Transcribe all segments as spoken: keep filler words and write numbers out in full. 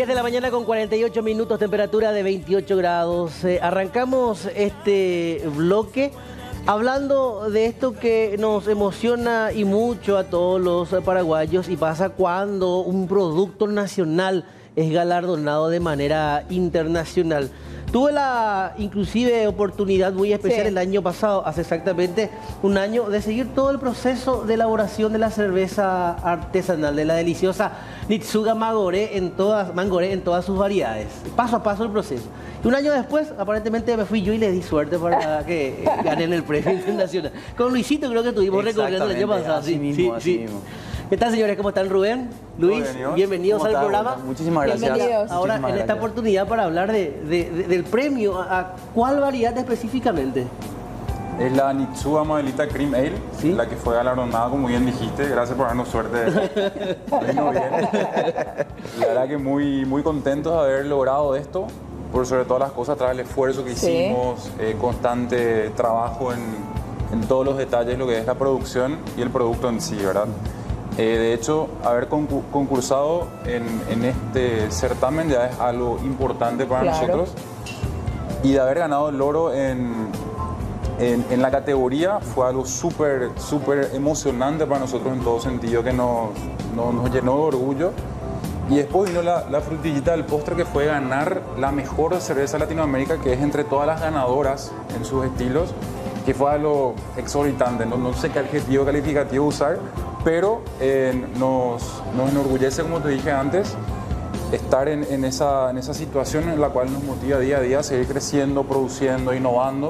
diez de la mañana con cuarenta y ocho minutos, temperatura de veintiocho grados. Eh, arrancamos este bloque hablando de esto que nos emociona y mucho a todos los paraguayos y pasa cuando un producto nacional es galardonado de manera internacional. Tuve la inclusive oportunidad muy especial sí. el año pasado, hace exactamente un año, de seguir todo el proceso de elaboración de la cerveza artesanal, de la deliciosa Nitsuga Mangoré en todas, Mangoré en todas sus variedades. Paso a paso el proceso. Y un año después, aparentemente me fui yo y le di suerte para que ganen el premio internacional. Con Luisito creo que estuvimos recorriendo el año pasado. Así sí, mismo, sí, así sí. mismo. ¿Qué tal, señores? ¿Cómo están, Rubén? Luis, bienvenidos, bienvenidos al programa. Muchísimas gracias. Bienvenidos. Ahora, Muchísimas en gracias. esta oportunidad para hablar de, de, de, del premio, ¿a, a cuál variedad específicamente? Es la Nitsuga Mabelita Cream Ale, ¿Sí? la que fue galardonada, como bien dijiste. Gracias por darnos suerte. Vino bien. La verdad que muy, muy contentos de haber logrado esto, por sobre todas las cosas, tras el esfuerzo que Sí. hicimos, eh, constante trabajo en, en todos los detalles, lo que es la producción y el producto en sí, ¿verdad? Eh, de hecho, haber concu- concursado en, en este certamen ya es algo importante para Claro. nosotros. Y de haber ganado el oro en, en, en la categoría fue algo súper, súper emocionante para nosotros en todo sentido, que nos, nos, nos llenó de orgullo. Y después vino la, la frutillita del postre, que fue ganar la mejor cerveza de Latinoamérica, que es entre todas las ganadoras en sus estilos, que fue algo exorbitante. No, no sé qué adjetivo calificativo usar, pero eh, nos, nos enorgullece, como te dije antes, estar en, en, esa, en esa situación en la cual nos motiva día a día a seguir creciendo, produciendo, innovando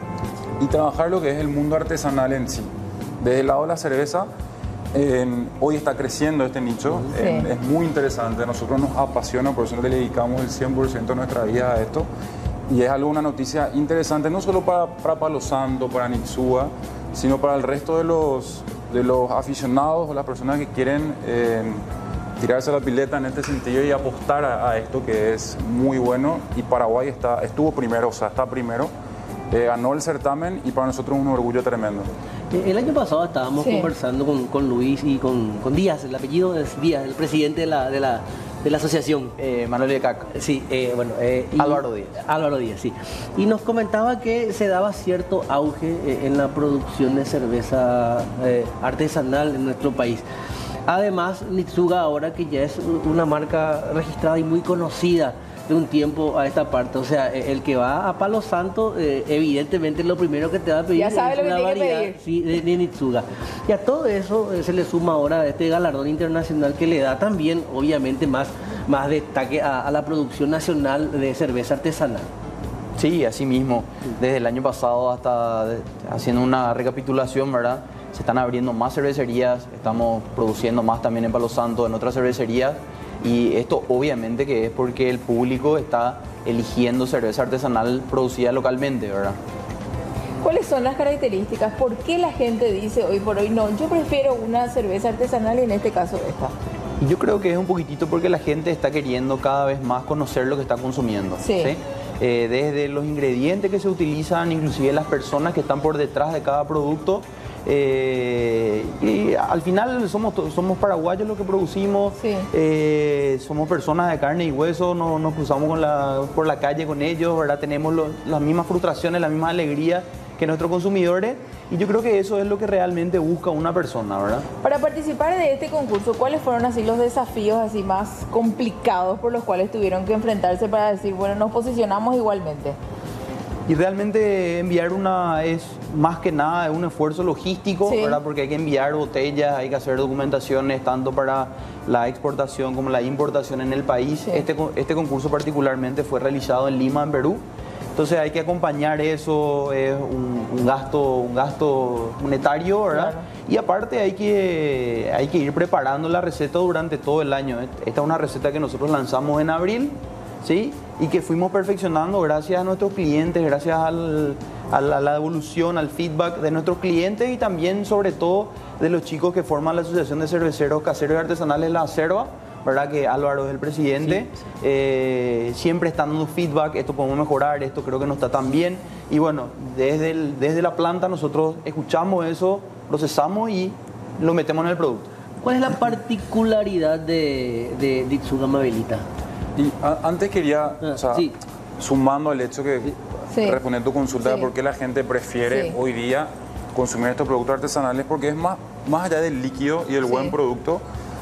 y trabajar lo que es el mundo artesanal en sí. Desde el lado de la cerveza, eh, hoy está creciendo este nicho, Sí. eh, es muy interesante, a nosotros nos apasiona, por eso le dedicamos el cien por ciento de nuestra vida a esto. Y es algo, una noticia interesante, no solo para, para Palo Santo, para Nitsuga, sino para el resto de los, de los aficionados o las personas que quieren eh, tirarse a la pileta en este sentido y apostar a, a esto, que es muy bueno. Y Paraguay está, estuvo primero, o sea, está primero, eh, ganó el certamen y para nosotros es un orgullo tremendo. El año pasado estábamos Sí. conversando con, con Luis y con, con Díaz, el apellido es Díaz, el presidente de la, de la, de la asociación. Eh, Manuel de Caca. Sí, eh, bueno. eh, y- Álvaro Díaz. Álvaro Díaz, sí. Y nos comentaba que se daba cierto auge eh, en la producción de cerveza eh, artesanal en nuestro país. Además, Nitsuga ahora que ya es una marca registrada y muy conocida de un tiempo a esta parte. O sea, eh, el que va a Palo Santo, eh, evidentemente lo primero que te va a pedir Ya sabe es lo que una tiene que variedad pedir. sí, de, de Nitsuga. Y a todo eso eh, se le suma ahora este galardón internacional que le da también, obviamente, más, más destaque a, a la producción nacional de cerveza artesanal. Sí, así mismo. Desde el año pasado hasta de- haciendo una recapitulación, ¿verdad? Se están abriendo más cervecerías, estamos produciendo más también en Palo Santo, en otras cervecerías. Y esto obviamente que es porque el público está eligiendo cerveza artesanal producida localmente, ¿verdad? ¿Cuáles son las características? ¿Por qué la gente dice hoy por hoy no? Yo prefiero una cerveza artesanal y en este caso esta. Y yo creo que es un poquitito porque la gente está queriendo cada vez más conocer lo que está consumiendo. Sí. Eh, desde los ingredientes que se utilizan, inclusive las personas que están por detrás de cada producto. Eh, y al final somos, to- somos paraguayos los que producimos, Sí. eh, somos personas de carne y hueso, no, nos cruzamos con la, por la calle con ellos, ¿verdad? Tenemos lo- las mismas frustraciones, las mismas alegrías que nuestros consumidores y yo creo que eso es lo que realmente busca una persona, ¿verdad? Para participar de este concurso, ¿cuáles fueron así los desafíos así más complicados por los cuales tuvieron que enfrentarse para decir, bueno, nos posicionamos igualmente? Y realmente enviar una es más que nada un esfuerzo logístico, Sí. ¿verdad? Porque hay que enviar botellas, hay que hacer documentaciones tanto para la exportación como la importación en el país. Sí. Este, con- este concurso particularmente fue realizado en Lima, en Perú. Entonces hay que acompañar eso, es un, un gasto, un gasto monetario, ¿verdad? Claro. Y aparte hay que, hay que ir preparando la receta durante todo el año. Esta es una receta que nosotros lanzamos en abril, ¿sí? Y que fuimos perfeccionando gracias a nuestros clientes, gracias al- a, la, a la evolución, al feedback de nuestros clientes y también, sobre todo, de los chicos que forman la Asociación de Cerveceros Caseros y Artesanales, la ACERVA, ¿verdad? Que Álvaro es el presidente. Sí. Eh, siempre están dando feedback, esto podemos mejorar, esto creo que no está tan bien. Y bueno, desde, el- desde la planta nosotros escuchamos eso, procesamos y lo metemos en el producto. ¿Cuál es la particularidad de, de Nitsuga Mabelita? Y a- antes quería, Ah, o sea, sí. sumando al hecho que Sí. responder tu consulta Sí. de por qué la gente prefiere Sí. hoy día consumir estos productos artesanales, porque es más, más allá del líquido y del Sí. buen producto,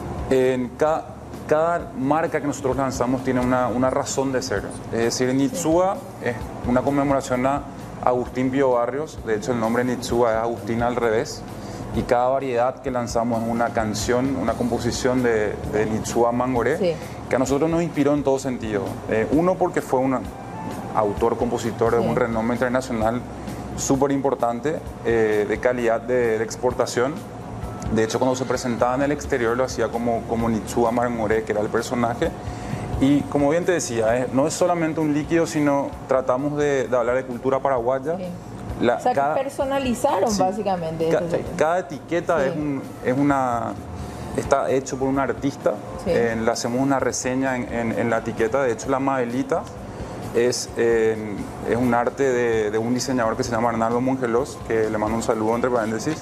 en cada, cada marca que nosotros lanzamos tiene una, una razón de ser. Es decir, Nitsua es una conmemoración a Agustín Pío Barrios, de hecho el nombre Nitsua es Agustín al revés, y cada variedad que lanzamos es una canción, una composición de, de Nitsua Mangoré, Sí. que a nosotros nos inspiró en todo sentido. Eh, uno, porque fue un autor, compositor de Sí. un renombre internacional súper importante, eh, de calidad de, de exportación. De hecho, cuando se presentaba en el exterior lo hacía como, como Nitsua Mangoré, que era el personaje. Y como bien te decía, eh, no es solamente un líquido, sino tratamos de, de hablar de cultura paraguaya. Sí. La- O sea, cada- que personalizaron Sí. básicamente. Ca- esto. cada etiqueta Sí. es, un- es una, está hecho por un artista. Sí. Eh, le hacemos una reseña en, en- en la etiqueta. De hecho, la Mabelita es, eh, es un arte de, de un diseñador que se llama Arnaldo Mongelos, que le mando un saludo entre paréntesis.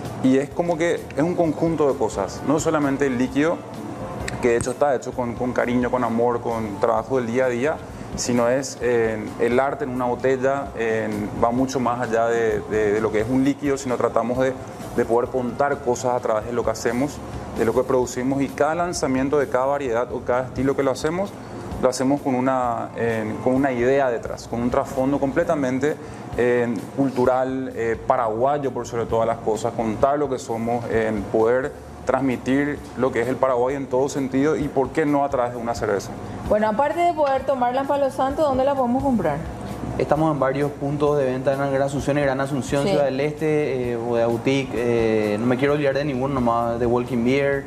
Y es como que es un conjunto de cosas, no solamente el líquido, que de hecho está hecho con, con cariño, con amor, con trabajo del día a día, sino es eh, el arte en una botella, eh, va mucho más allá de, de- de lo que es un líquido, sino tratamos de, de poder contar cosas a través de lo que hacemos, de lo que producimos, y cada lanzamiento de cada variedad o cada estilo que lo hacemos, lo hacemos con una, eh, con una idea detrás, con un trasfondo completamente eh, cultural, eh, paraguayo por sobre todas las cosas, contar lo que somos, eh, poder transmitir lo que es el Paraguay en todo sentido, y por qué no a través de una cerveza. Bueno, aparte de poder tomarla en Palo Santo, ¿dónde la podemos comprar? Estamos en varios puntos de venta en Gran Asunción y Gran Asunción, Sí. Ciudad del Este, eh, Bodega Boutique, eh, no me quiero olvidar de ninguno, nomás de Walking Beer,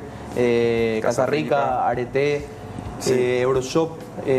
eh, Casa Casa Rica, Rica. Arete, Sí. eh, Euroshop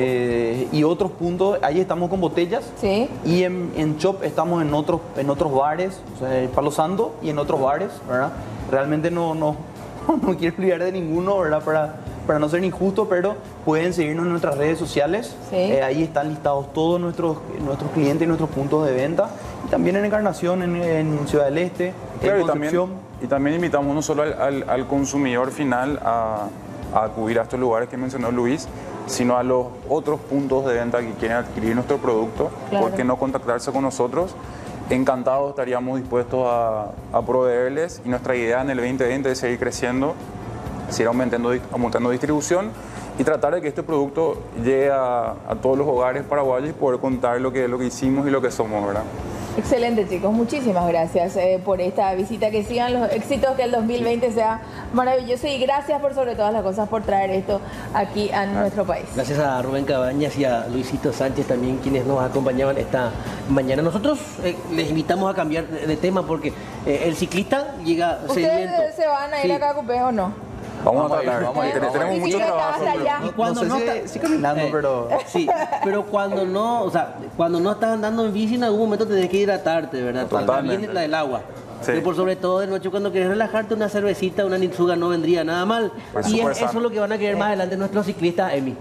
eh, y otros puntos. Ahí estamos con botellas. Sí. Y en, en Shop estamos en otros, en otros bares, o sea, en Palo Santo y en otros bares, ¿verdad? Realmente no, no, no quiero olvidar de ninguno, ¿verdad? Para, para no ser injusto, pero pueden seguirnos en nuestras redes sociales. Sí. Eh, ahí están listados todos nuestros, nuestros clientes y nuestros puntos de venta. Y también en Encarnación, en, en Ciudad del Este, Claro, en y también, Concepción. y también invitamos no solo al, al- al consumidor final a, a acudir a estos lugares que mencionó Luis, sino a los otros puntos de venta que quieren adquirir nuestro producto. Claro. ¿Por qué no contactarse con nosotros? Encantados, estaríamos dispuestos a, a proveerles, y nuestra idea en el veinte veinte es seguir creciendo, seguir aumentando, aumentando distribución y tratar de que este producto llegue a, a todos los hogares paraguayos y poder contar lo que, lo que hicimos y lo que somos, ¿verdad? Excelente, chicos. Muchísimas gracias eh, por esta visita. Que sigan los éxitos, que el dos mil veinte sea maravilloso, y gracias por sobre todas las cosas por traer esto aquí a nuestro país. Gracias a Rubén Cabañas y a Luisito Sánchez también, quienes nos acompañaban esta mañana. Nosotros eh, les invitamos a cambiar de, de tema porque eh, el ciclista llega sediento. ¿Ustedes se van a ir Sí. a Cacupé o no? Vamos, Vamos a a ir, tratar. vamos a ir, Ten- vamos a Tenemos ir. mucho Sí, trabajo. hasta pero- allá. Y cuando No no, sé si- está- sí caminando, pero- sí, pero cuando no, o sea, cuando no estás andando en bici en algún momento tenés que hidratarte, ¿verdad? Totalmente. También la del agua. Sí. Pero por sobre todo de noche cuando querés relajarte, una cervecita, una Nitsuga no vendría nada mal. Pues y súper es- eso sano. es lo que van a querer más adelante nuestros ciclistas, Emi.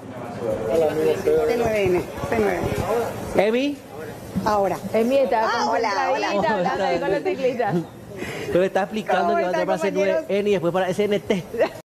C nueve N, C nueve N. Emi, Ahora. Emi está Ah, hola, concentradita, hola. hablando ahí con los ciclistas. pero está explicando ¿Cómo que va a están, tener para C nueve N y después para S N T.